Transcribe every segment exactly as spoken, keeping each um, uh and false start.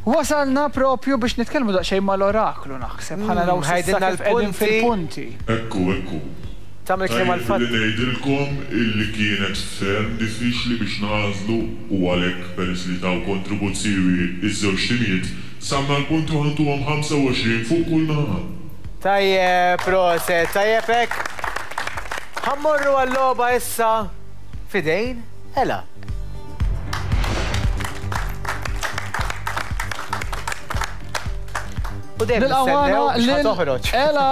Wasalna propju biex nitkellmu daqsxejn mal-oraklu naħseb ħana raw ħajdilna fil-punti. Ekku, ekku. Tagħmel kliem għal-fatt. Li ngħidilkom illi kienet ferm diffiċli biex nażlu u għalhekk peress li taw kontribuzzjoni iż-żewġ timijiet samma l-puntu ħantuhom ħamsa u għoxrin fuq kull naħa. Tajjeb, proset, tajjeb hekk. Ħammorru għall-logħba issa fidejn Ela. U dejjem nistennew biex toħroġ. Ela.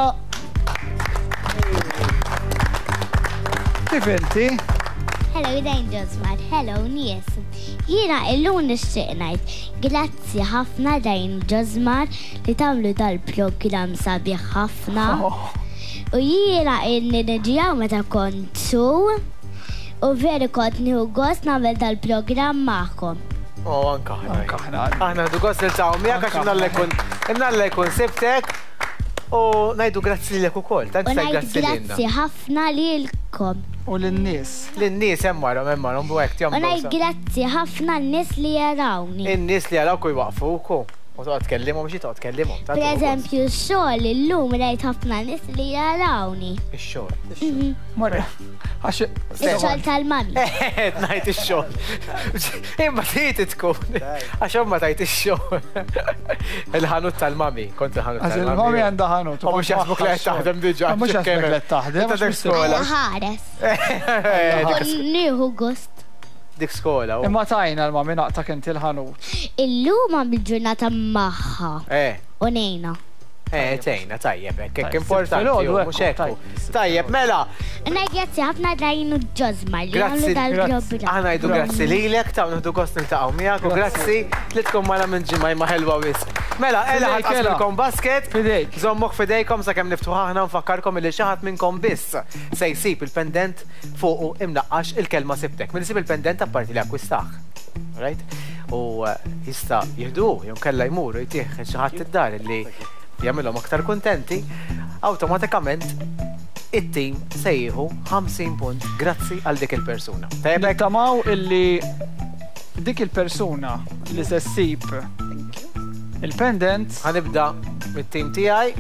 Kif inti? Hello, dejn Ġosmar. Hello, nies. Jiena illum nixtieq ngħid grazzi ħafna dejn Ġosmar li tagħmlu dal-programm sabiħ ħafna. U jiena inni niġġiegħu meta kontu u veri kont nieħu gost nagħmel dal-programm magħkom. Oh, anka ħna. Aħna għadu gost il-taw miegħek għax imnalla jkun sibtek u ngħidu grazzi lilek ukoll. U ngħid grazzi ħafna lilkom. U lin-nies. Lin-nies hemm marhom hemm marhom bu hekk U ngħid grazzi ħafna n-nies li jarawni. In-nies li jarawk u jwaqfuku. U toqgħod tkellimhom xi toqgħod tkellimhom. Pereżempju x-xogħol illum rajt ħafna nies li jarawni. Ix-xogħol. Morra. Ix-xogħol tal-mami. Qed ngħid ix-xogħol. Imma trid tkun. Għax ma tajt ix-xogħol. Il-ħanut tal-mami, kont il-ħanut tal-mami. Il-mami għandha ħanut. U mhux jaħsbuk li qed taħdem diġà. Mhux jaħsbuk li qed taħdem. Ħares. Nieħu gost. Dik skola. Imma tajna l-mami naqtak inti l-ħanut. Illum għam bil-ġurnata magħha. Eh. U nejna. Eh, tejna, tajjeb, hekk importanti, mhux hekk. Tajjeb, mela. Ngħid grazzi ħafna dajnu Ġosmar li għamlu dal-programm. Aħna ngħidu grazzi lilek, ta' nieħdu gost niltaqgħu miegħek u grazzi li tkun mala minn ġimgħa ma ħelwa wisq. Mela, ela ħadqaslkom basket. Fidejk. Żommok fidejkom sakemm niftuħ aħna nfakkarkom li xi ħadd minnkom biss se jsib il-pendent fuqu imnaqqax il-kelma sibtek. Min isib il-pendent apparti li akkwistaħ. Right? U jista' jieħdu jew kellha jmur jtieħ xi ħadd id-dar li jagħmilhom aktar kuntenti, awtomatikament it-tim se jieħu ħamsin punt grazzi għal dik il-persuna. Nittamaw illi dik il-persuna li se ssib il-pendant. Ħanibda mit-tim tiegħi.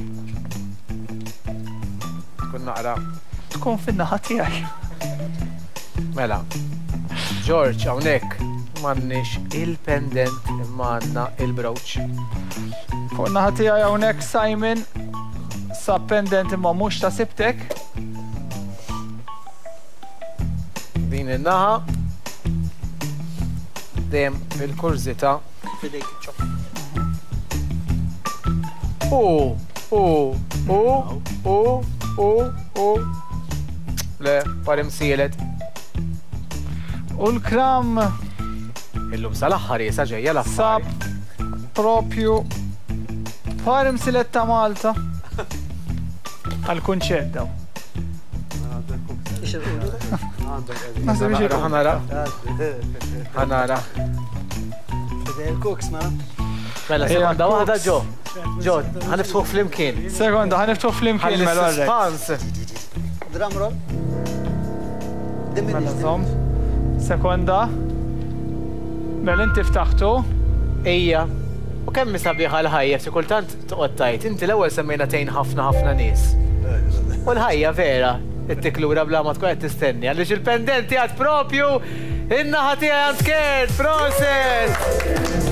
Tkun naqra. Tkun fin-naħa tiegħi. Mela. George hawnhekk m'għandniex il-pendant imma għandna il-brooch. Fuq naħa tiegħi hawnhekk Simon sa pendant imma mhux ta' sibtek. Din in-naħa dejjem fil-kurżita fidejk iċċoq. U, u, u, u, u, u. Le, parim sielet. U l-kram illum sal-aħħar jisa ġejja l-affar. Sab propju parim siletta Malta għal-kunċett daw. Ħanara. Ħanara. Il-cooks, ma? Mela, sekonda waħda ġo. Ġo, ħaniftħu fl-imkien. Sekonda, ħaniftħu fl-imkien mela Suspense. Drum roll. Mela zom. Sekonda. Mela inti ftaħtu. Ija. U kemm sabiħa l-ħajja, si kultant toqgħod tajt, inti l-ewwel semmejna tgħin ħafna ħafna nies. U l-ħajja vera, it-tiklura bla ma tkun qed tistenni, għaliex il-pendenti għad propju in-naħa tiegħi għand kien, proset!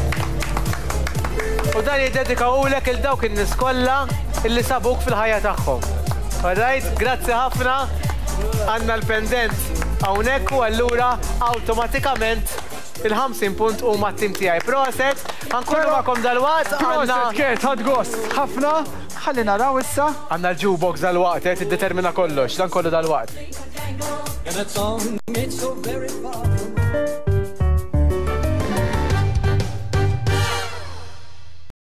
U dan jiddedikawlek il dawk in-nies kollha illi sabuk fil-ħajja tagħhom. Alright, grazzi ħafna, għandna l-pendent hawnhekk u allura awtomatikament il-ħamsin punt u mat-tim tiegħi. Proset, ħankunu magħkom dal-waqt. Proset, Kert, ħad gost. Ħafna, ħalli naraw issa. Għandna l-jukebox dal-waqt, qed tiddetermina kollox, dan kollu dal-waqt.